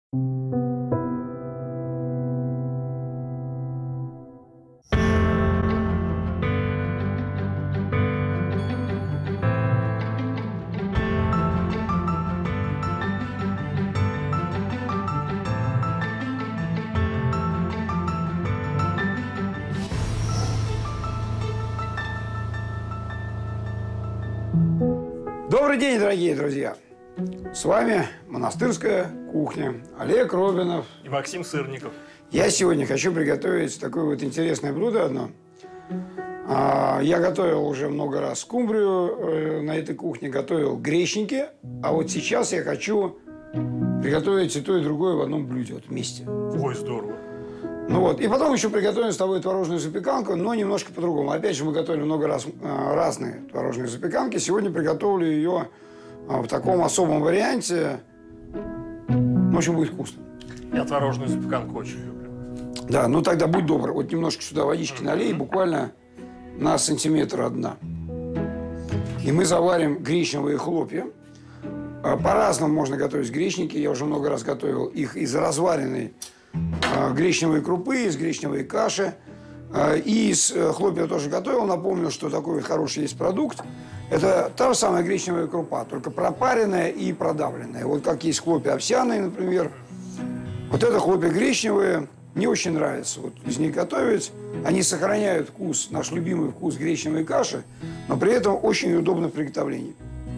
Добрый день, дорогие друзья! С вами монастырская кухня. Олег Робинов и Максим Сырников. Я сегодня хочу приготовить такое вот интересное блюдо одно. Я готовил уже много раз скумбрию на этой кухне, готовил гречники. А вот сейчас я хочу приготовить и то, и другое в одном блюде, вот вместе. Ой, здорово. Ну вот. И потом еще приготовим с тобой творожную запеканку, но немножко по-другому. Опять же, мы готовили много раз разные творожные запеканки. Сегодня приготовлю ее в таком особом варианте. В общем, будет вкусно. Я творожную запеканку очень люблю. Да, ну тогда будь добр. Вот немножко сюда водички налей, буквально на сантиметр от дна. И мы заварим гречневые хлопья. По-разному можно готовить гречники. Я уже много раз готовил их из разваренной гречневой крупы, из гречневой каши. И из хлопья тоже готовил. Напомню, что такой хороший есть продукт. Это та же самая гречневая крупа, только пропаренная и продавленная. Вот как есть хлопья овсяные, например. Вот это хлопья гречневые. Мне очень нравится вот из них готовить. Они сохраняют вкус, наш любимый вкус гречневой каши, но при этом очень удобно в приготовлении.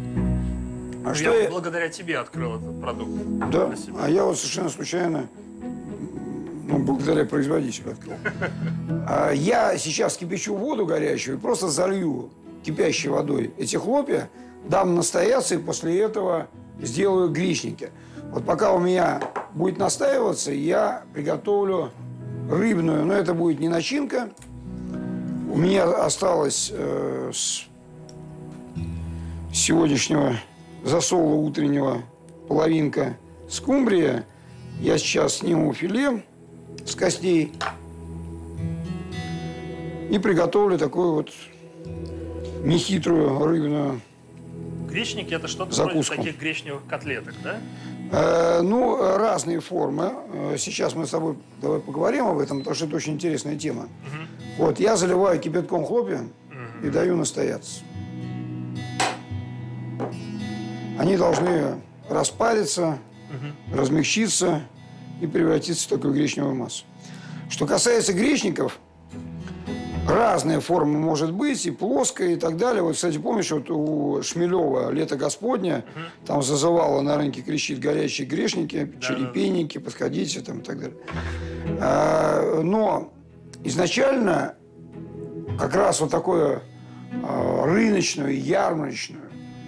Я благодаря тебе открыл этот продукт. Да, а я вот совершенно случайно, благодаря производителю открыл. Я сейчас кипячу воду горячую и просто залью кипящей водой эти хлопья, дам настояться и после этого сделаю гречники. Вот пока у меня будет настаиваться, я приготовлю рыбную, но это будет не начинка. У меня осталось с сегодняшнего засола утреннего половинка скумбрия. Я сейчас сниму филе с костей и приготовлю такую вот нехитрую рыбную гречники – это что-то закуску. Вроде таких гречневых котлеток, да? Разные формы. Сейчас мы с тобой давай поговорим об этом, потому что это очень интересная тема. Вот, я заливаю кипятком хлопья и даю настояться. Они должны распариться, размягчиться и превратиться в такую гречневую массу. Что касается гречников, разные формы может быть, и плоская, и так далее. Вот, кстати, помнишь, вот у Шмелева «Лето Господня», там зазывало на рынке, кричит «горячие грешники», «черепенники», «подходите», там, и так далее. Но изначально как раз вот такую рыночную, ярмарочную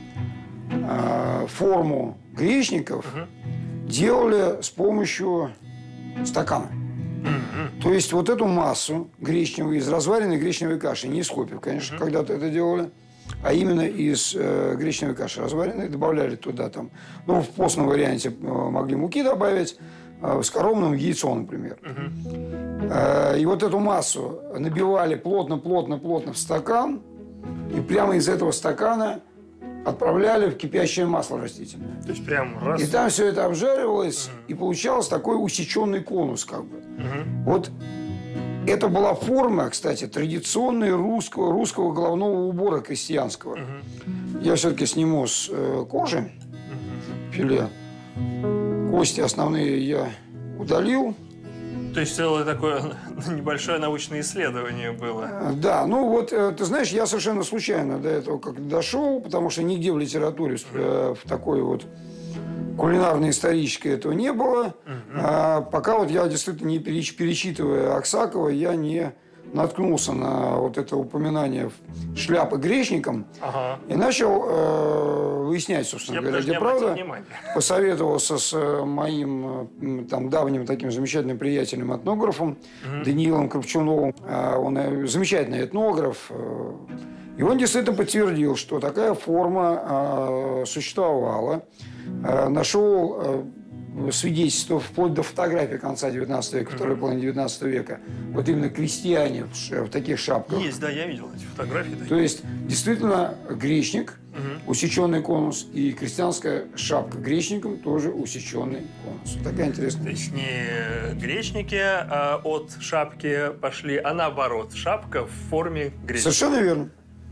форму гречников делали с помощью стакана. То есть вот эту массу гречневую из разваренной гречневой каши, не из хлопьев, конечно, когда-то это делали, а именно из гречневой каши разваренной, добавляли туда там, в постном варианте могли муки добавить, с коровным яйцом, например. И вот эту массу набивали плотно в стакан, и прямо из этого стакана отправляли в кипящее масло растительное. То есть прям раз. И там все это обжаривалось, и получался такой усеченный конус, как бы. Вот это была форма, кстати, традиционной русского головного убора крестьянского. Я все-таки сниму с кожи филе. Кости основные я удалил. То есть целое такое небольшое научное исследование было. Да, ты знаешь, я совершенно случайно до этого как дошел, потому что нигде в литературе в такой вот кулинарно-исторической этого не было. Пока вот я действительно, не перечитывая Аксакова, я не наткнулся на вот это упоминание шляпы гречником и начал выяснять, собственно говоря, где правда. Посоветовался с моим там давним таким замечательным приятелем, этнографом Даниилом Кравчуновым. Он замечательный этнограф. И он действительно подтвердил, что такая форма существовала. Нашел свидетельства вплоть до фотографий конца 19 века, второй половины 19 века. Вот именно крестьяне в таких шапках. Есть, да, я видел эти фотографии. То есть, действительно, гречник усеченный конус, и крестьянская шапка гречником тоже усеченный конус. Такая интересная То вещь. есть не гречники от шапки пошли, а наоборот, шапка в форме гречника. Совершенно верно.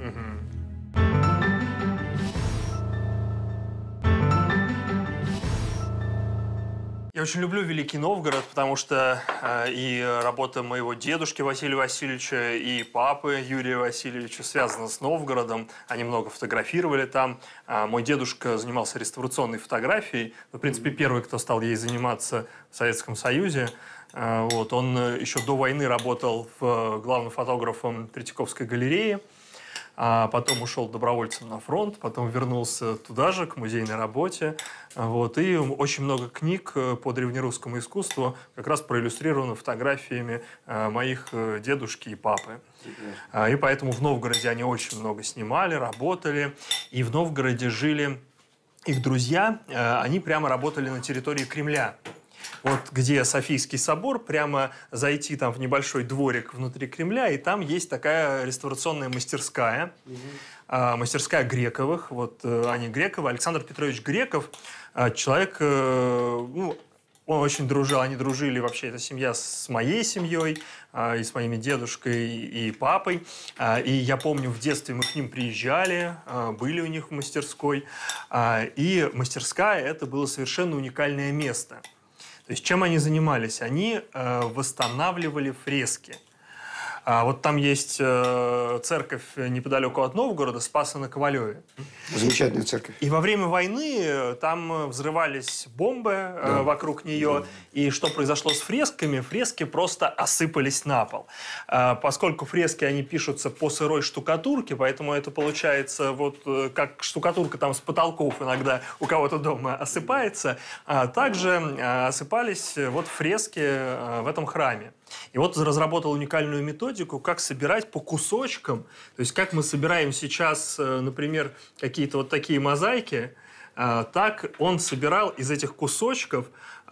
Я очень люблю Великий Новгород, потому что и работа моего дедушки Василия Васильевича, и папы Юрия Васильевича связана с Новгородом. Они много фотографировали там. Мой дедушка занимался реставрационной фотографией. В принципе, первый, кто стал ей заниматься в Советском Союзе. Вот. Он еще до войны работал главным фотографом Третьяковской галереи. А потом ушел добровольцем на фронт, потом вернулся туда же, к музейной работе. Вот, и очень много книг по древнерусскому искусству как раз проиллюстрировано фотографиями моих дедушки и папы. И поэтому в Новгороде они очень много снимали, работали. И в Новгороде жили их друзья, они прямо работали на территории Кремля. Вот где Софийский собор, прямо зайти там в небольшой дворик внутри Кремля, и там есть такая реставрационная мастерская, мастерская Грековых. Вот они Грековы, Александр Петрович Греков, человек, ну, он очень дружил, они дружили вообще, эта семья с моей семьей, и с моими дедушкой и папой. И я помню, в детстве мы к ним приезжали, были у них в мастерской. И мастерская – это было совершенно уникальное место. То есть чем они занимались? Они восстанавливали фрески. Вот там есть церковь неподалеку от Новгорода, Спаса на Ковалеве. Замечательная церковь. И во время войны там взрывались бомбы вокруг нее. И что произошло с фресками? Фрески просто осыпались на пол. Поскольку фрески, они пишутся по сырой штукатурке, поэтому это получается вот как штукатурка там с потолков иногда у кого-то дома осыпается. Также осыпались вот фрески в этом храме. И вот разработал уникальную методику, как собирать по кусочкам. То есть как мы собираем сейчас, например, какие-то вот такие мозаики, так он собирал из этих кусочков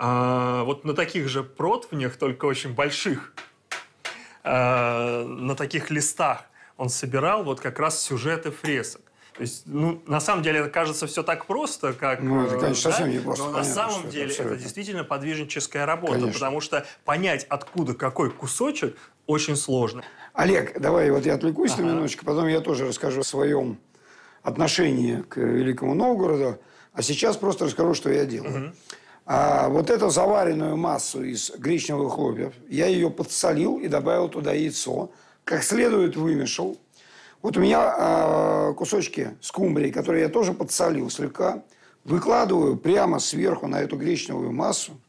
вот на таких же противнях, только очень больших, на таких листах он собирал вот как раз сюжеты фресок. То есть, ну, на самом деле, это кажется все так просто, как... Ну, это, конечно, совсем не просто. Но Понятно, на самом деле это действительно подвижническая работа, Конечно. потому что понять, откуда какой кусочек, очень сложно. Олег, давай вот я отвлекусь на минуточку, потом я тоже расскажу о своем отношении к Великому Новгороду, а сейчас просто расскажу, что я делаю. Вот эту заваренную массу из гречневых хлопьев, я ее подсолил и добавил туда яйцо, как следует вымешал. Вот у меня кусочки скумбрии, которые я тоже подсолил слегка, выкладываю прямо сверху на эту гречневую массу.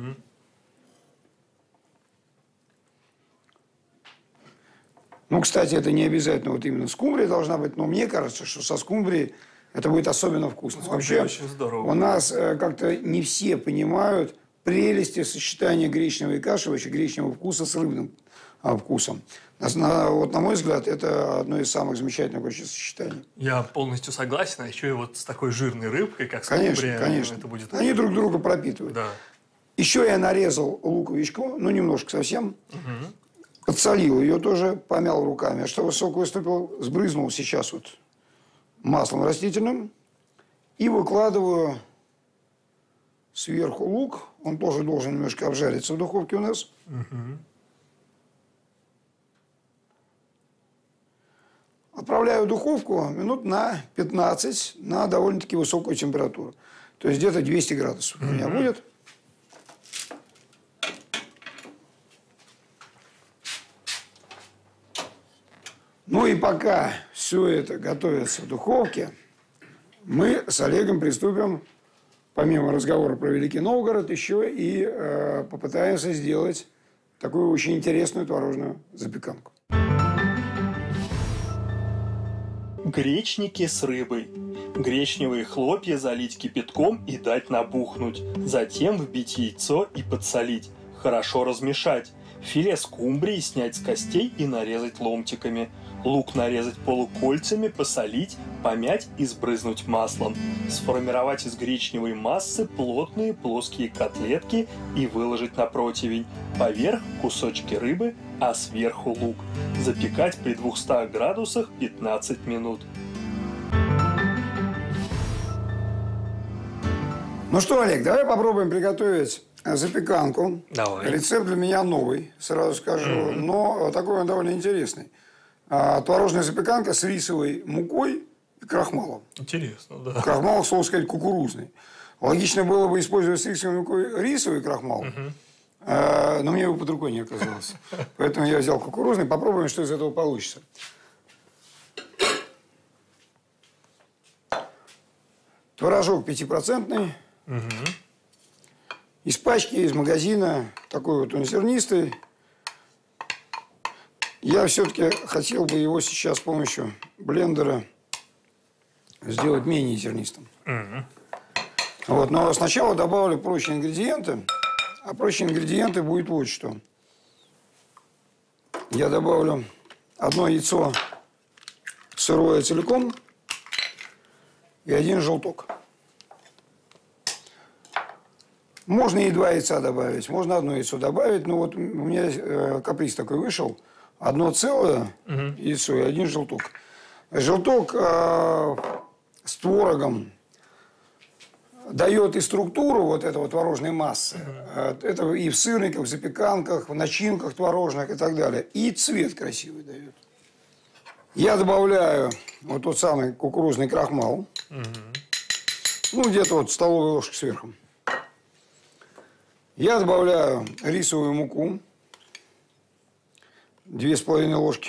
Ну, кстати, это не обязательно вот именно скумбрия должна быть, но мне кажется, что со скумбрией это будет особенно вкусно. Вообще, очень здорово. У нас как-то не все понимают прелести сочетания гречневой каши, вообще гречневого вкуса с рыбным вкусом. Вот, на мой взгляд, это одно из самых замечательных вообще сочетаний. Я полностью согласен, а еще и вот с такой жирной рыбкой, как скумбрия, конечно. это будет... Они друг друга пропитывают. Да. Еще я нарезал луковичку, ну, немножко совсем. Подсолил ее тоже, помял руками. А чтобы сок выступил, сбрызнул сейчас вот маслом растительным. И выкладываю сверху лук. Он тоже должен немножко обжариться в духовке у нас. Отправляю в духовку минут на 15 на довольно-таки высокую температуру. То есть где-то 200 градусов у меня будет. Ну и пока все это готовится в духовке, мы с Олегом приступим, помимо разговора про Великий Новгород, еще и попытаемся сделать такую очень интересную творожную запеканку. Гречники с рыбой. Гречневые хлопья залить кипятком и дать набухнуть. Затем вбить яйцо и подсолить. Хорошо размешать. Филе скумбрии снять с костей и нарезать ломтиками. Лук нарезать полукольцами, посолить, помять и сбрызнуть маслом. Сформировать из гречневой массы плотные плоские котлетки и выложить на противень. Поверх кусочки рыбы, а сверху лук. Запекать при 200 градусах 15 минут. Ну что, Олег, давай попробуем приготовить запеканку. Давай. Рецепт для меня новый, сразу скажу, но такой он довольно интересный. Творожная запеканка с рисовой мукой и крахмалом. Интересно, да. Крахмал, слово сказать, кукурузный. Логично было бы использовать с рисовой мукой рисовый крахмал, но мне его под рукой не оказалось. Поэтому я взял кукурузный. Попробуем, что из этого получится. Творожок 5%. Из пачки, из магазина. Такой вот он зернистый. Я все-таки хотел бы его сейчас с помощью блендера сделать менее зернистым. Вот, но сначала добавлю прочие ингредиенты. А прочие ингредиенты будет вот что. Я добавлю одно яйцо сырое целиком и один желток. Можно и 2 яйца добавить, можно одно яйцо добавить. Но вот у меня каприз такой вышел. Одно целое яйцо и один желток. Желток с творогом дает и структуру вот этого творожной массы. Это и в сырниках, в запеканках, в начинках творожных и так далее. И цвет красивый дает. Я добавляю вот тот самый кукурузный крахмал. Ну, где-то вот столовую ложку сверху. Я добавляю рисовую муку. 2,5 ложки.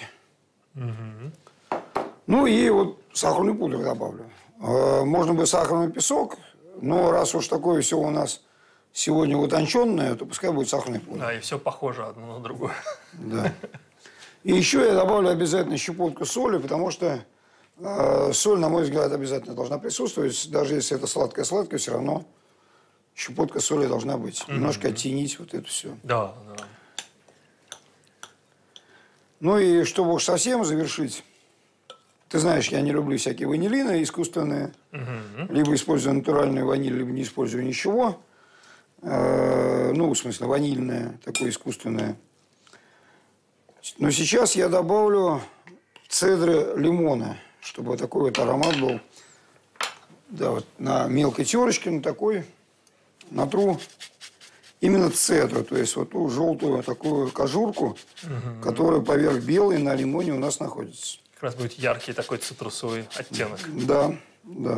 Ну, и вот сахарную пудру добавлю. Можно бы сахарный песок, но раз уж такое все у нас сегодня утонченное, то пускай будет сахарная пудра. Да, и все похоже одно на другое. Да. И еще я добавлю обязательно щепотку соли, потому что соль, на мой взгляд, обязательно должна присутствовать. Даже если это сладкое-сладкое, все равно щепотка соли должна быть. Немножко оттенить вот это все. Да, да. Ну и чтобы уж совсем завершить, ты знаешь, я не люблю всякие ванилины искусственные. Либо использую натуральную ваниль, либо не использую ничего. Ну, в смысле, ванильное, такое искусственное. Но сейчас я добавлю цедры лимона, чтобы такой вот аромат был. Да, вот на мелкой терочке, на такой, натру именно цедру, то есть вот ту желтую такую кожурку, которая поверх белой на лимоне у нас находится. Как раз будет яркий такой цитрусовый оттенок. Да, да.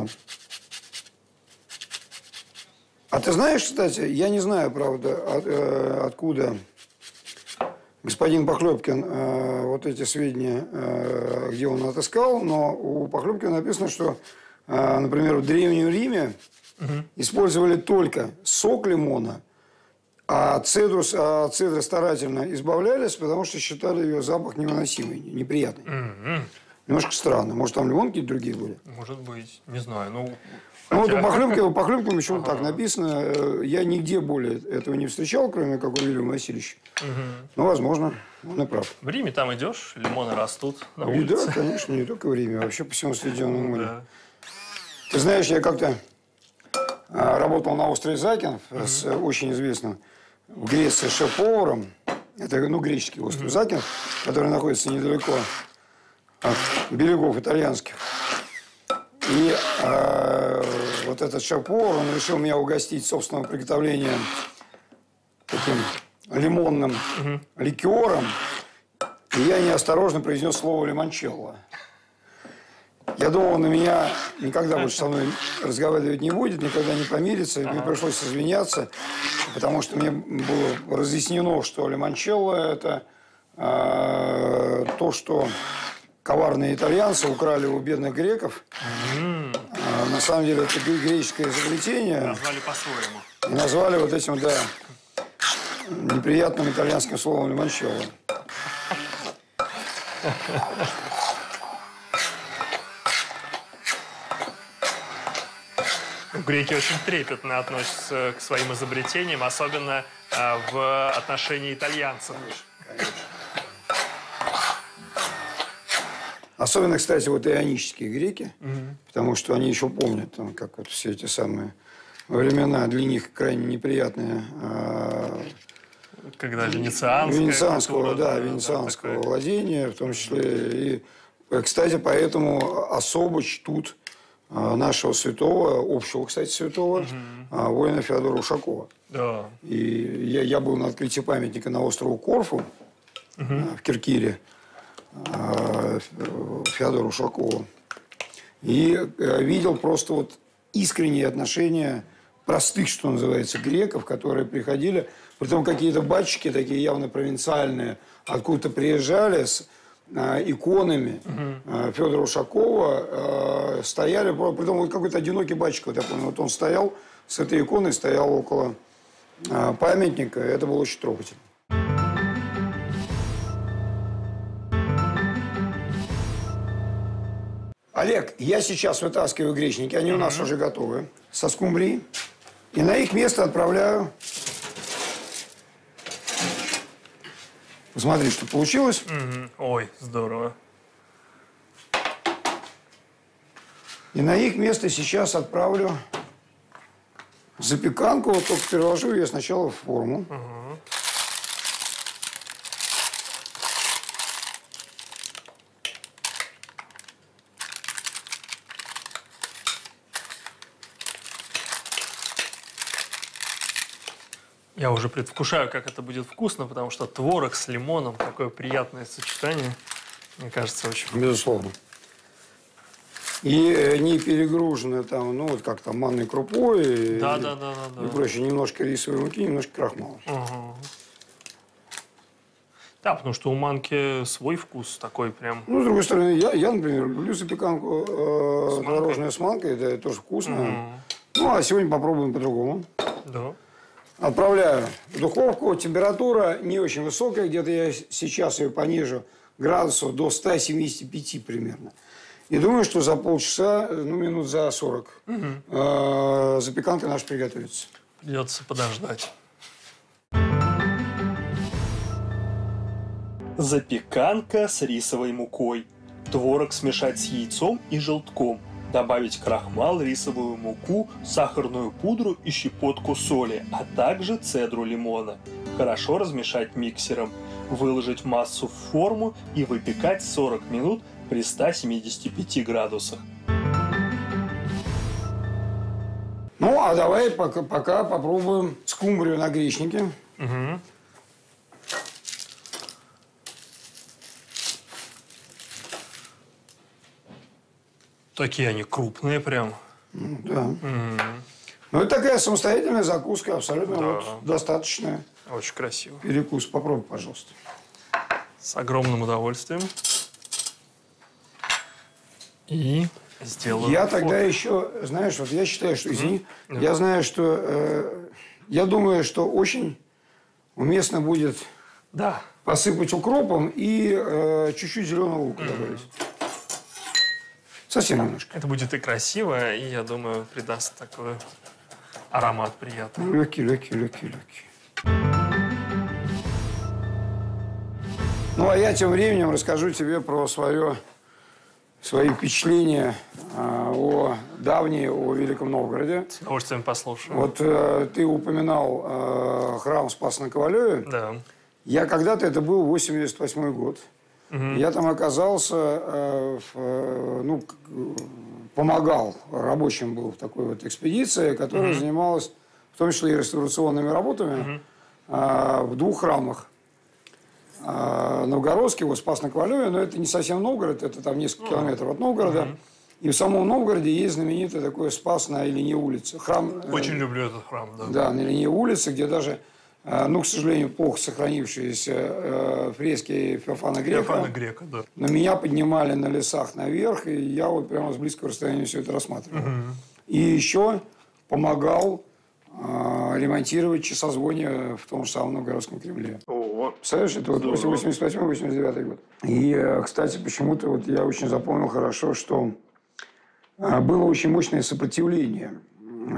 А ты знаешь, кстати, я не знаю, правда, откуда господин Похлебкин вот эти сведения, где он отыскал, но у Похлебкина написано, что, например, в Древнем Риме использовали только сок лимона, а цедры старательно избавлялись, потому что считали ее запах невыносимый, неприятный. Немножко странно. Может, там лимон какие-то другие были? Может быть. Не знаю. Ну, вот у Похлебкина почему-то так написано. Я нигде более этого не встречал, кроме как у Вильяма Васильевича. Ну, возможно, он и прав. в Риме там идешь, лимоны растут на И улице. да, конечно, не только в Риме, а вообще по всему Средиземному морю. Да. Ты знаешь, я как-то работал на острове Закинов с очень известным в Греции шеф-поваром. Это, греческий остров Закинов, который находится недалеко от берегов итальянских. И вот этот шеф-повар, он решил меня угостить собственного приготовления таким лимонным ликером. И я неосторожно произнес слово «лимончелло». Я думал, он на меня никогда больше со мной разговаривать не будет, никогда не помирится. И мне пришлось извиняться, потому что мне было разъяснено, что лимончелло – это то, что коварные итальянцы украли у бедных греков. На самом деле, это греческое изобретение. Назвали по-своему. И назвали вот этим, да, неприятным итальянским словом лимончелло. Греки очень трепетно относятся к своим изобретениям, особенно в отношении итальянцев. Конечно. Особенно, кстати, вот ионические греки, потому что они еще помнят, там, как вот все эти самые времена для них крайне неприятные. Когда венецианского владения, в том числе. И, кстати, поэтому особо чтут нашего святого, общего, кстати, святого, воина Феодора Ушакова. Да. И я был на открытии памятника на острове Корфу в Киркире Феодору Ушакову. И видел просто вот искренние отношения простых, что называется, греков, которые приходили, притом какие-то батчики такие явно провинциальные, откуда-то приезжали с иконами Федора Ушакова, стояли, притом вот какой-то одинокий батчик, вот я помню, вот он стоял с этой иконой, стоял около памятника, это было очень трогательно. Олег, я сейчас вытаскиваю гречники, они у нас уже готовы, со скумбрии, и на их место отправляю. Посмотри, что получилось. Ой, здорово. И на их место сейчас отправлю запеканку. Вот только переложу ее сначала в форму. Я уже предвкушаю, как это будет вкусно, потому что творог с лимоном, такое приятное сочетание, мне кажется, очень вкусно. Безусловно. И не перегружены там, ну, вот как там, манной крупой. Да. И прочее. Немножко рисовой муки, немножко крахмала. Да, потому что у манки свой вкус такой прям. Ну, с другой стороны, я например, люблю запеканку творожную с манкой. Это тоже вкусно. Ну, а сегодня попробуем по-другому. Да. Отправляю в духовку. Температура не очень высокая. Где-то я сейчас ее понижу градусов до 175 примерно. И думаю, что за полчаса, ну, минут за 40 запеканка наша приготовится. Придется подождать. Запеканка с рисовой мукой. Творог смешать с яйцом и желтком. Добавить крахмал, рисовую муку, сахарную пудру и щепотку соли, а также цедру лимона. Хорошо размешать миксером. Выложить массу в форму и выпекать 40 минут при 175 градусах. Ну, а давай пока попробуем скумбрию на гречнике. Такие они крупные прям. Да. Ну, это такая самостоятельная закуска, абсолютно вот, достаточная. Очень красиво. Перекус. Попробуй, пожалуйста. С огромным удовольствием. И сделаю Я фото. тогда еще, знаешь, вот я считаю, что, извини, я знаю, что, я думаю, что очень уместно будет посыпать укропом и чуть-чуть зеленого лука добавить. Совсем немножко. Это будет и красиво, и, я думаю, придаст такой аромат приятный. Легкий. Ну, а я тем временем расскажу тебе про свои впечатления о Великом Новгороде. С удовольствием послушаю. Вот ты упоминал храм Спаса на Ковалеве. Да. Я когда-то, это был 88 год. Я там оказался, помогал, рабочим был в такой вот экспедиции, которая занималась в том числе и реставрационными работами в двух храмах. Новгородский, вот Спас на Ковалеве, но это не совсем Новгород, это там несколько километров от Новгорода. И в самом Новгороде есть знаменитый такой Спас на Ильине улице. Храм, Очень люблю этот храм, да. Да, на Ильине улице, где даже, к сожалению, плохо сохранившиеся фрески Феофана Грека. Феофана Грека, да. Но меня поднимали на лесах наверх, и я вот прямо с близкого расстояния все это рассматривал. И еще помогал ремонтировать часозвоние в том же самом Новгородском Кремле. Представляешь, это вот 88-89 год. И, кстати, почему-то вот я очень запомнил хорошо, что было очень мощное сопротивление.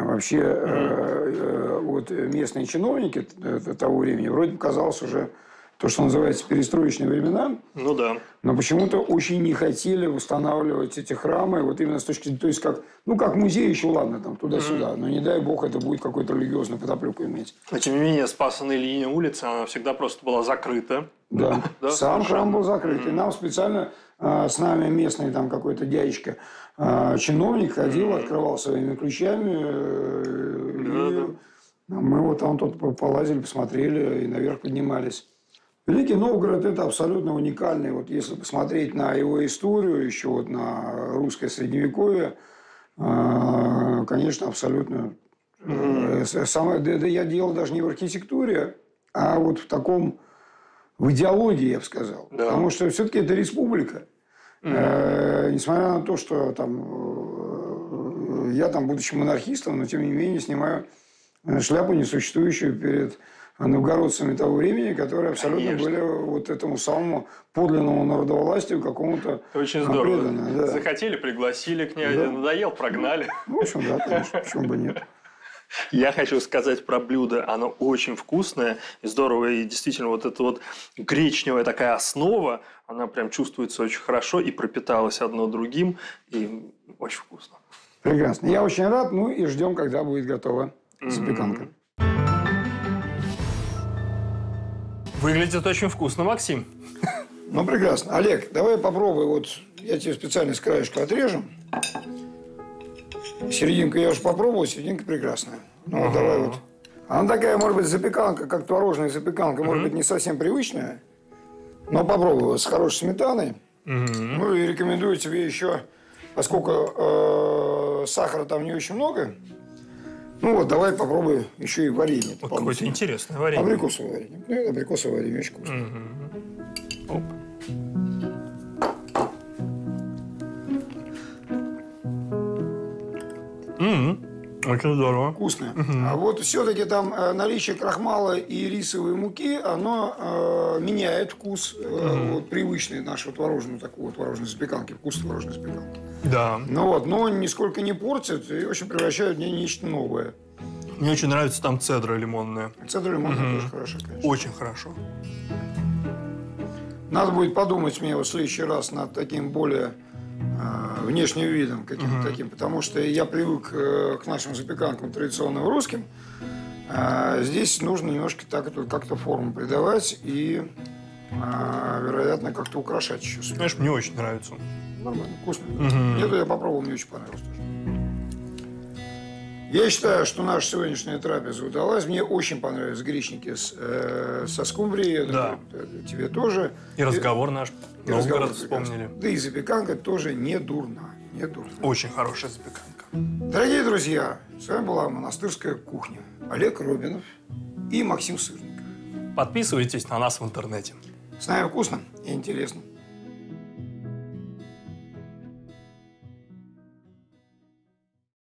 Вообще, вот местные чиновники того времени, вроде бы казалось уже то, что называется перестроечные времена. Ну да. Но почему-то очень не хотели устанавливать эти храмы, вот именно с точки зрения, то есть как, ну, как музей еще, ладно, там, туда-сюда, но не дай бог это будет какой-то религиозный подоплеку иметь. Но тем не менее, Спасская линия улицы, она всегда просто была закрыта. Да, Да, сам совершенно. храм был закрыт. И нам специально с нами местный там какой-то дядечка, чиновник ходил, открывал своими ключами. И мы вот там тут полазили, посмотрели и наверх поднимались. Великий Новгород – это абсолютно уникальный. Вот если посмотреть на его историю, еще вот на русское средневековье, конечно, абсолютно. Самое, да я делал даже не в архитектуре, а вот в таком, в идеологии, я бы сказал. Да. Потому что все-таки это республика. Несмотря на то, что там, я там, будучи монархистом, но тем не менее снимаю шляпу несуществующую перед новгородцами того времени, которые абсолютно Конечно. были вот этому самому подлинному народовластию какому-то Очень здорово. преданы. Да. Захотели, пригласили князя, Да. надоел, прогнали. Ну, в общем, да, конечно, почему бы нет. Я хочу сказать про блюдо. Оно очень вкусное и здоровое. И действительно, вот эта вот гречневая такая основа, она прям чувствуется очень хорошо и пропиталась одно другим. И очень вкусно. Прекрасно. Я очень рад, ну и ждем, когда будет готова запеканка. Выглядит очень вкусно, Максим. Ну, прекрасно. Олег, давай попробуй. Вот я тебе специально с краешка отрежу. Серединку я уже попробовал, серединка прекрасная. Ну, вот давай вот. Она такая, может быть, запеканка, как творожная запеканка, может быть, не совсем привычная. Но попробуй вот с хорошей сметаной. Ну, и рекомендую тебе еще, поскольку сахара там не очень много, ну, вот давай попробуй еще и варенье. Вот какое-то интересное варенье. Абрикосовое варенье. Ну, это абрикосовое варенье очень вкусно. Оп. Очень здорово. Вкусное. А вот все-таки там наличие крахмала и рисовой муки, оно меняет вкус вот, привычный нашего творожного, такого творожной запеканки, вкус творожной запеканки. Да. Ну вот, но нисколько не портит и очень превращает в нечто новое. Мне очень нравится там цедра лимонная. Цедра лимонная тоже хорошо, конечно. Очень хорошо. Надо будет подумать мне вот в следующий раз над таким более внешним видом каким-то таким, потому что я привык к нашим запеканкам традиционным русским. Здесь нужно немножко так это как-то форму придавать и, вероятно, как-то украшать еще. Знаешь, мне очень нравится. Нормально, вкусно. Это я попробовал, мне очень понравилось тоже. Я считаю, что наша сегодняшняя трапеза удалась. Мне очень понравились гречники со скумбрией. Я Да. думаю, тебе тоже. И разговор наш. И разговор Новгород прекрасный. вспомнили. Да и запеканка тоже не дурна. Не дурна. Очень хорошая запеканка. Дорогие друзья, с вами была «Монастырская кухня». Олег Робинов и Максим Сырников. Подписывайтесь на нас в интернете. С нами вкусно и интересно.